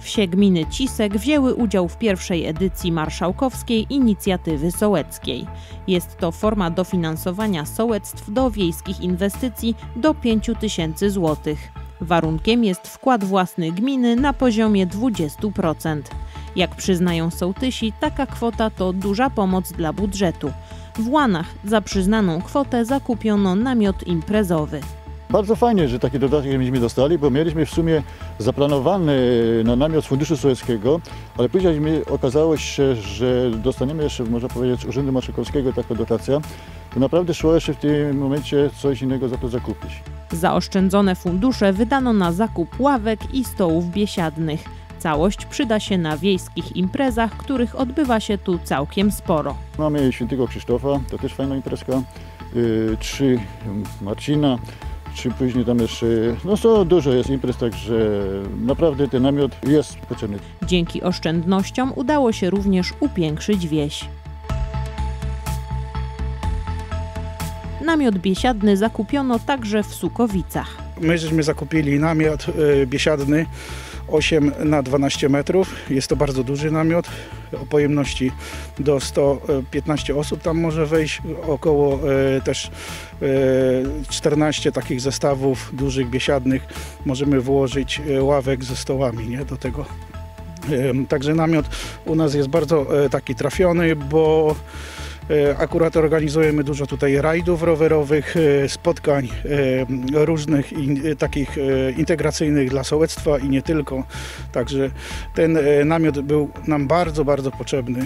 Wsie gminy Cisek wzięły udział w pierwszej edycji marszałkowskiej inicjatywy sołeckiej. Jest to forma dofinansowania sołectw do wiejskich inwestycji do 5 000 złotych. Warunkiem jest wkład własny gminy na poziomie 20%. Jak przyznają sołtysi, taka kwota to duża pomoc dla budżetu. W Łanach za przyznaną kwotę zakupiono namiot imprezowy. Bardzo fajnie, że taki dodatek myśmy dostali, bo mieliśmy w sumie zaplanowany na namiot z Funduszu Sołeckiego, ale później okazało się, że dostaniemy jeszcze, można powiedzieć, z Urzędu Marszałkowskiego taką dotację. To naprawdę szło jeszcze w tym momencie coś innego za to zakupić. Zaoszczędzone fundusze wydano na zakup ławek i stołów biesiadnych. Całość przyda się na wiejskich imprezach, których odbywa się tu całkiem sporo. Mamy Świętego Krzysztofa, to też fajna imprezka, 3 Marcina, czy później tam jeszcze, no to dużo jest imprez, także naprawdę ten namiot jest potrzebny. Dzięki oszczędnościom udało się również upiększyć wieś. Namiot biesiadny zakupiono także w Sukowicach. My żeśmy zakupili namiot biesiadny 8 na 12 metrów. Jest to bardzo duży namiot o pojemności do 115 osób tam może wejść. Około też 14 takich zestawów dużych biesiadnych możemy włożyć ławek ze stołami, nie, do tego. Także namiot u nas jest bardzo taki trafiony, bo akurat organizujemy dużo tutaj rajdów rowerowych, spotkań różnych takich integracyjnych dla sołectwa i nie tylko. Także ten namiot był nam bardzo, bardzo potrzebny.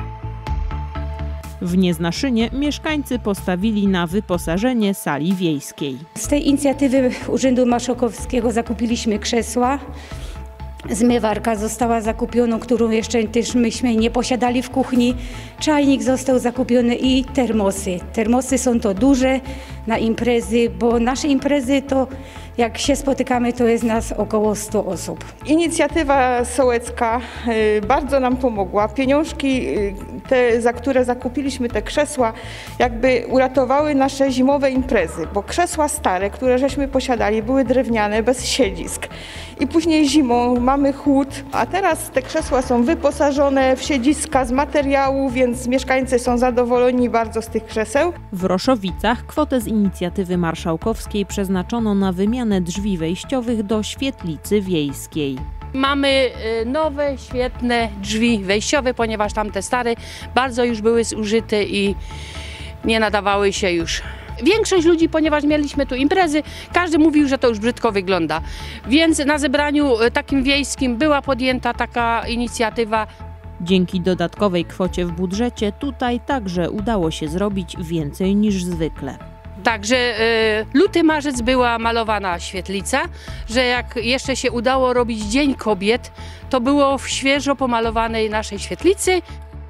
W Nieznaszynie mieszkańcy postawili na wyposażenie sali wiejskiej. Z tej inicjatywy Urzędu Marszałkowskiego zakupiliśmy krzesła. Zmywarka została zakupiona, którą jeszcze też myśmy nie posiadali w kuchni. Czajnik został zakupiony i termosy. Termosy są to duże na imprezy, bo nasze imprezy to jak się spotykamy, to jest nas około 100 osób. Inicjatywa sołecka bardzo nam pomogła. Pieniążki, za które zakupiliśmy te krzesła, jakby uratowały nasze zimowe imprezy, bo krzesła stare, które żeśmy posiadali, były drewniane, bez siedzisk. I później zimą mamy chłód, a teraz te krzesła są wyposażone w siedziska z materiału, więc mieszkańcy są zadowoleni bardzo z tych krzeseł. W Roszowicach kwotę z inicjatywy marszałkowskiej przeznaczono na wymianę drzwi wejściowych do świetlicy wiejskiej. Mamy nowe, świetne drzwi wejściowe, ponieważ tamte stare bardzo już były zużyte i nie nadawały się już. Większość ludzi, ponieważ mieliśmy tu imprezy, każdy mówił, że to już brzydko wygląda. Więc na zebraniu takim wiejskim była podjęta taka inicjatywa. Dzięki dodatkowej kwocie w budżecie tutaj także udało się zrobić więcej niż zwykle. Także luty, marzec była malowana świetlica, że jak jeszcze się udało robić Dzień Kobiet, to było w świeżo pomalowanej naszej świetlicy.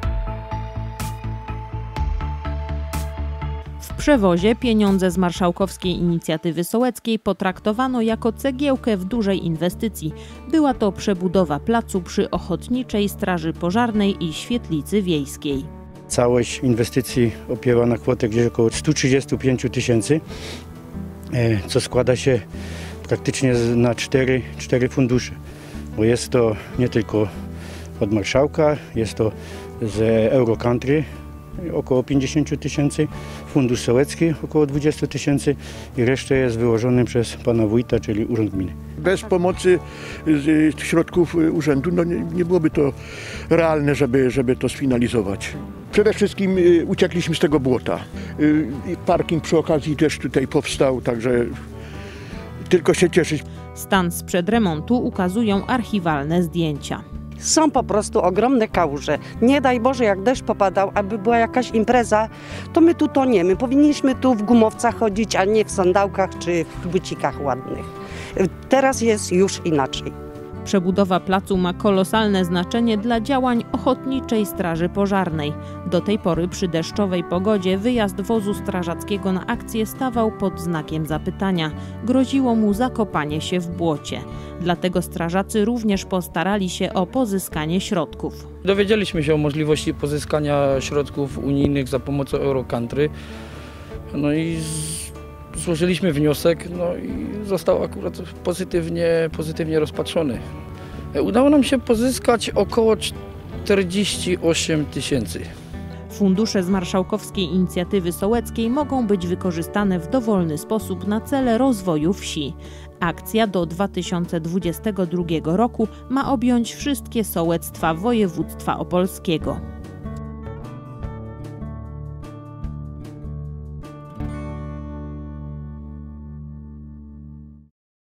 W Przewozie pieniądze z marszałkowskiej inicjatywy sołeckiej potraktowano jako cegiełkę w dużej inwestycji. Była to przebudowa placu przy Ochotniczej Straży Pożarnej i świetlicy wiejskiej. Całość inwestycji opięła na kwotę gdzieś około 135 000, co składa się praktycznie na 4 fundusze. Bo jest to nie tylko od marszałka, jest to z Eurocountry około 50 000, fundusz sołecki około 20 000 i resztę jest wyłożony przez pana wójta, czyli Urząd Gminy. Bez pomocy środków urzędu nie byłoby to realne, żeby to sfinalizować. Przede wszystkim uciekliśmy z tego błota. Parking przy okazji też tutaj powstał, także tylko się cieszyć. Stan sprzed remontu ukazują archiwalne zdjęcia. Są po prostu ogromne kałuże. Nie daj Boże, jak deszcz popadał, aby była jakaś impreza, to my tu toniemy. Powinniśmy tu w gumowcach chodzić, a nie w sandałkach czy w bucikach ładnych. Teraz jest już inaczej. Przebudowa placu ma kolosalne znaczenie dla działań Ochotniczej Straży Pożarnej. Do tej pory przy deszczowej pogodzie wyjazd wozu strażackiego na akcję stawał pod znakiem zapytania. Groziło mu zakopanie się w błocie. Dlatego strażacy również postarali się o pozyskanie środków. Dowiedzieliśmy się o możliwości pozyskania środków unijnych za pomocą Eurocountry. No i złożyliśmy wniosek, no i został akurat pozytywnie rozpatrzony. Udało nam się pozyskać około 48 tysięcy. Fundusze z Marszałkowskiej Inicjatywy Sołeckiej mogą być wykorzystane w dowolny sposób na cele rozwoju wsi. Akcja do 2022 roku ma objąć wszystkie sołectwa województwa opolskiego.